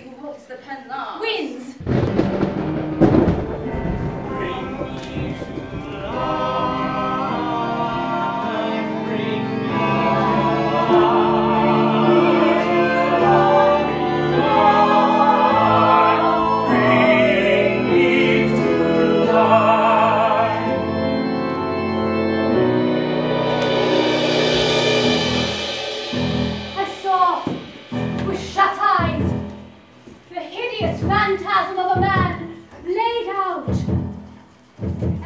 What's the pen last? Wins! Bring me to life, bring me to life, bring me to life. I saw, with shut eyes, the hideous phantasm of a man laid out,